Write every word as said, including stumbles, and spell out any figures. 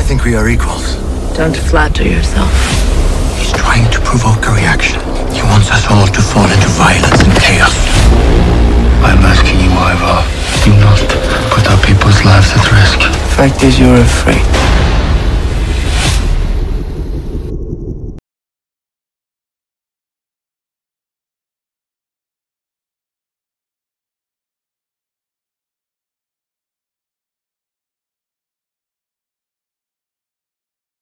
think we are equals. Don't flatter yourself. He's trying to provoke a reaction. He wants us all to fall into violence and chaos. I'm asking you, Ivar, do not put our people's lives at risk. The fact is, you're afraid.